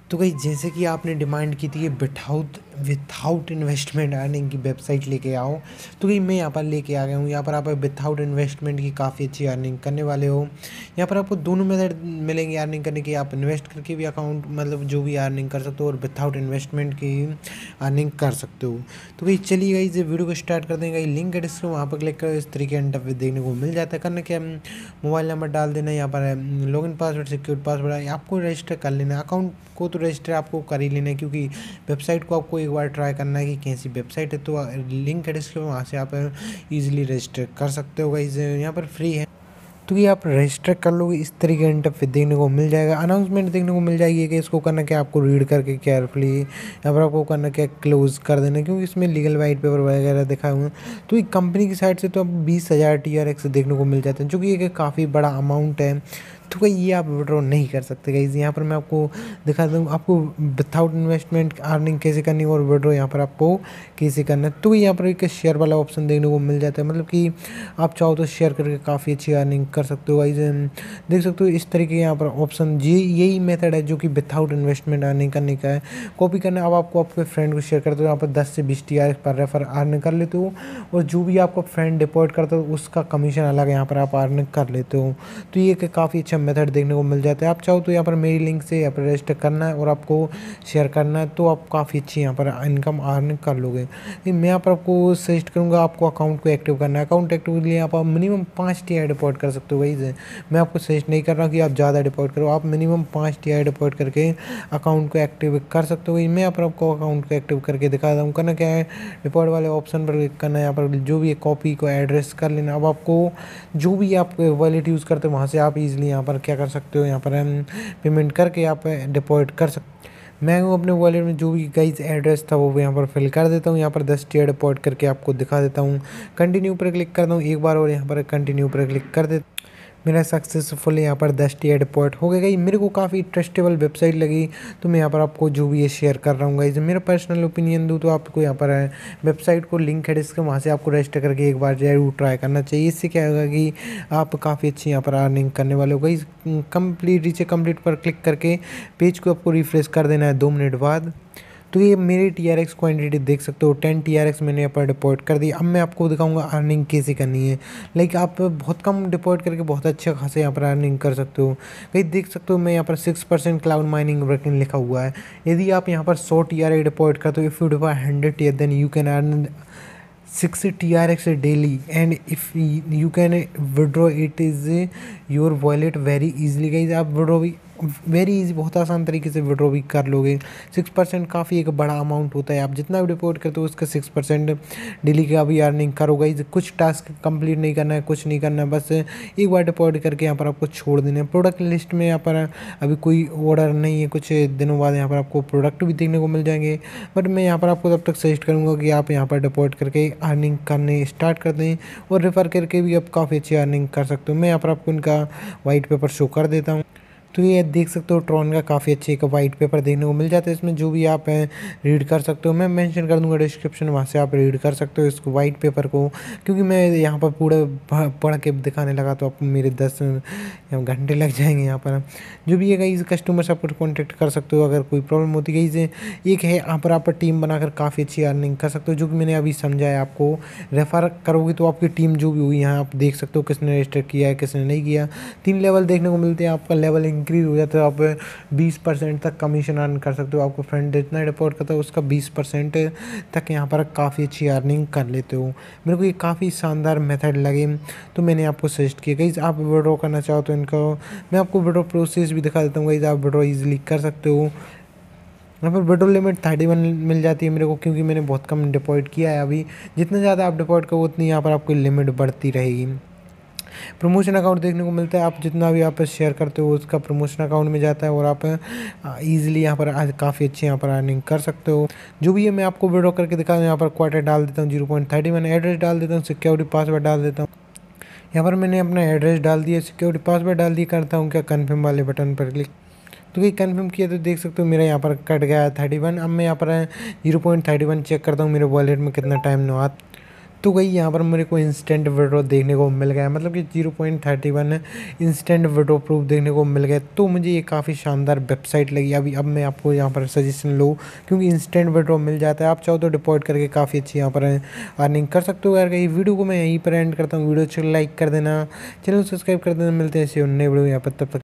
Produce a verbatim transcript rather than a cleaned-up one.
तो गाइस जैसे कि आपने डिमांड की थी विथआउट विथआउट इन्वेस्टमेंट अर्निंग की वेबसाइट लेके आओ, तो भाई मैं यहाँ पर लेके आ गया हूँ। यहाँ पर आप विथआउट इन्वेस्टमेंट की काफ़ी अच्छी अर्निंग करने वाले हो। यहाँ पर आपको दोनों मेथड मिलेंगे अर्निंग करने की। आप इन्वेस्ट करके भी अकाउंट मतलब जो भी अर्निंग कर सकते हो और विथआउट इन्वेस्टमेंट की अर्निंग कर सकते हो। तो भाई चलिए गाइस ये वीडियो को स्टार्ट कर देंगे। लिंक है डिस्क्रिप्शन, वहाँ पर क्लिक करो, इस तरीके इंटरफेस देखने को मिल जाता है। करना क्या, मोबाइल नंबर डाल देना, यहाँ पर लॉगिन पासवर्ड सिक्योर पासवर्ड है, आपको रजिस्टर कर लेना है। अकाउंट को तो रजिस्टर आपको कर ही लेना है, क्योंकि वेबसाइट को आपको एक बार ट्राई करना है कि कैसी वेबसाइट है। तो लिंक है डिस्क्रिप्शन, वहाँ से आप इजीली रजिस्टर कर सकते हो गाइस, यहाँ पर फ्री है। तो ये आप रजिस्टर कर लोगे, इस तरीके का इंटरफेस देखने को मिल जाएगा। अनाउंसमेंट देखने को मिल जाएगी कि इसको करना क्या, आपको रीड करके केयरफुली यहाँ पर आपको करना क्या, क्लोज कर देना, क्योंकि इसमें लीगल वाइट पेपर वगैरह दिखाए हुए हैं। तो एक कंपनी की साइड से तो अब बीस हज़ार टी आर एक्स देखने को मिल जाते हैं, जो कि एक काफ़ी बड़ा अमाउंट है। तो भाई ये आप विड्रॉ नहीं कर सकते गाइस। यहाँ पर मैं आपको दिखा दूँ आपको विथआउट इन्वेस्टमेंट अर्निंग कैसे करनी है और विड्रॉ यहाँ पर आपको कैसे करना है। तो यहाँ पर एक शेयर वाला ऑप्शन देखने को मिल जाता है, मतलब कि आप चाहो तो शेयर करके काफ़ी अच्छी अर्निंग कर सकते हो गाइस। देख सकते हो इस तरीके यहाँ पर ऑप्शन, ये यही मेथड है जो कि विथआउट इन्वेस्टमेंट अर्निंग करने का है। कॉपी करना, अब आपको आपके फ्रेंड को शेयर करते हो, यहाँ पर दस से बीस टी आर पर रेफर अर्न कर लेते हो, और जो भी आपका फ्रेंड डिपॉजिट करता हो उसका कमीशन अलग यहाँ पर आप अर्न कर लेते हो। तो ये काफ़ी अच्छा मेथड देखने को मिल जाता है। आप चाहो तो यहाँ पर मेरी लिंक से यहाँ पर रजिस्टर करना है और आपको शेयर करना है, तो आप काफ़ी अच्छी यहाँ पर इनकम अर्न कर लोगे। मैं यहाँ पर आपको सजेस्ट करूँगा आपको अकाउंट को एक्टिव करना है। अकाउंट एक्टिव के लिए आप मिनिमम पाँच टी आई डिपॉजिट कर सकते हो गाइस। मैं आपको सजेस्ट नहीं कर रहा कि आप ज़्यादा डिपॉजिट करो, आप मिनिमम पाँच टी आई डिपॉजिट करके अकाउंट को एक्टिव कर सकते हो। मैं यहाँ पर आपको अकाउंट को एक्टिव करके दिखा दूँ। करना क्या है, डिपॉजिट वाले ऑप्शन पर क्लिक करना है, यहाँ पर जो भी कॉपी को एड्रेस कर लेना। अब आपको जो भी आप वॉलेट यूज़ करते हो वहाँ से आप इजीली यहाँ पर क्या कर सकते हो, यहाँ पर हम पेमेंट करके आप डिपॉजिट कर सकते। मैं हूँ अपने वॉलेट में जो भी गाइस एड्रेस था वो यहाँ पर फिल कर देता हूँ। यहाँ पर दस टी आई डिपॉजिट करके आपको दिखा देता हूँ। कंटिन्यू पर क्लिक करता हूँ एक बार और यहाँ पर कंटिन्यू पर क्लिक कर देता। मेरा सक्सेसफुल यहाँ पर दस टी आई डिपॉजिट हो गई। मेरे को काफ़ी ट्रस्टेबल वेबसाइट लगी, तो मैं यहाँ पर आपको जो भी ये शेयर कर रहा हूँ गाइस। मेरा पर्सनल ओपिनियन दूँ तो आपको यहाँ पर है वेबसाइट को लिंक है इसके, वहाँ से आपको रजिस्टर करके एक बार जरूर ट्राई करना चाहिए। इससे क्या होगा कि आप काफ़ी अच्छी यहाँ पर अर्निंग करने वाले हो गाइस। कंप्लीट रीचे कंप्लीट पर क्लिक करके पेज को आपको रिफ्रेश कर देना है दो मिनट बाद। तो ये मेरी टी आर एक्स क्वान्टिटी देख सकते हो, टेन टी आर एक्स मैंने यहाँ पर डिपॉजिट कर दी। अब मैं आपको दिखाऊंगा अर्निंग कैसे करनी है। लाइक आप बहुत कम डिपॉजिट करके बहुत अच्छे खासे यहाँ पर अर्निंग कर सकते हो। भाई देख सकते हो मैं यहाँ पर six percent cloud mining working लिखा हुआ है। यदि आप यहाँ पर सौ टी आर एक्स डिपॉजिट करते हो, if you deposit hundred T R then you can earn six T R X daily, and if you can withdraw it is your wallet very easily guys. आप withdraw भी very easy, बहुत आसान तरीके से withdraw भी कर लोगे। Six percent काफ़ी एक बड़ा अमाउंट होता है। आप जितना भी डिपॉजिट करते हो उसका सिक्स परसेंट डेली का भी अर्निंग करोगे। कुछ टास्क कंप्लीट नहीं करना है, कुछ नहीं करना है, बस एक बार डिपॉजिट करके यहाँ पर आपको छोड़ देना है। प्रोडक्ट लिस्ट में यहाँ पर अभी कोई ऑर्डर नहीं है, कुछ दिनों बाद यहाँ पर आपको प्रोडक्ट भी देखने को मिल जाएंगे। बट मैं यहाँ पर आपको तब तक सजेस्ट करूँगा कि आप यहाँ पर डिपॉजिट करके अर्निंग करने स्टार्ट कर दें, और रेफर करके भी आप काफ़ी अच्छी अर्निंग कर सकते हो। मैं यहाँ पर आपको इनका वाइट पेपर शो कर देता हूँ। तो ये देख सकते हो ट्रॉन का काफ़ी अच्छे एक वाइट पेपर देखने को मिल जाता है। इसमें जो भी आप हैं रीड कर सकते हो, मैं मेंशन कर दूंगा डिस्क्रिप्शन, वहाँ से आप रीड कर सकते हो इस वाइट पेपर को। क्योंकि मैं यहाँ पर पूरा पढ़ के दिखाने लगा तो आप मेरे दस घंटे लग जाएंगे। यहाँ पर जो भी है गाइस कस्टमर सपोर्ट कॉन्टेक्ट कर सकते हो अगर कोई प्रॉब्लम होती है गाइस। एक है यहाँ पर आप टीम बनाकर काफ़ी अच्छी अर्निंग कर सकते हो, जो कि मैंने अभी समझाया आपको। रेफर करोगे तो आपकी टीम जो भी हुई यहाँ आप देख सकते हो किसने रजिस्टर किया है किसने नहीं किया। तीन लेवल देखने को मिलते हैं, आपका लेवल इंक्रीज हो जाता है, आप बीस परसेंट तक कमीशन अर्न कर सकते हो। आपको फ्रेंड जितना डिपॉजिट करता है उसका बीस परसेंट तक यहाँ पर काफ़ी अच्छी अर्निंग कर लेते हो। मेरे को ये काफ़ी शानदार मेथड लगे तो मैंने आपको सजेस्ट किया। गाइस आप विड्रॉ करना चाहो तो इनका मैं आपको विड्रॉ प्रोसेस भी दिखा देता हूँ। गाइस आप विड्रॉ ईजिली कर सकते हो। यहाँ पर विड्रॉ लिमिट थर्टी वन मिल जाती है मेरे को, क्योंकि मैंने बहुत कम डिपॉजिट किया है। अभी जितना ज़्यादा आप डिपॉजिट करो उतनी यहाँ पर आपकी लिमिट बढ़ती रहेगी। प्रमोशन अकाउंट देखने को मिलता है, आप जितना भी आप शेयर करते हो उसका प्रमोशन अकाउंट में जाता है, और आप इजीली यहाँ पर आज काफ़ी अच्छे यहाँ पर अर्निंग कर सकते हो। जो भी है मैं आपको विड्रॉ करके दिखा दूँ। यहाँ पर क्वार्टर डाल देता हूँ zero point thirty one, address डाल देता हूँ, सिक्योरिटी पासवर्ड डाल देता हूँ। यहाँ पर मैंने अपना एड्रेस डाल दिया, सिक्योरिटी पासवर्ड डाल दिया। करता हूँ क्या, कन्फर्म वाले बटन पर क्लिक। तो ये कन्फर्म किया तो देख सकते हो मेरा यहाँ पर कट गया है थर्टी वन। अब मैं यहाँ पर zero point thirty one check करता हूँ मेरे वॉलेट में कितना टाइम ना आता। तो गई यहाँ पर मेरे को इंस्टेंट विड्रॉ देखने को मिल गया, मतलब कि zero point thirty one instant withdraw proof देखने को मिल गया। तो मुझे ये काफ़ी शानदार वेबसाइट लगी। अभी अब मैं आपको यहाँ पर सजेशन लूँ, क्योंकि इंस्टेंट विड्रॉ मिल जाता है, आप चाहो तो डिपॉजिट करके काफ़ी अच्छी यहाँ पर अर्निंग कर सकते हो। यार कहीं वीडियो को मैं यहीं पर एंड करता हूँ, वीडियो अच्छी लाइक कर देना, चैनल सब्सक्राइब कर देना। मिलते हैं ऐसे नए वीडियो यहाँ पर, तब तक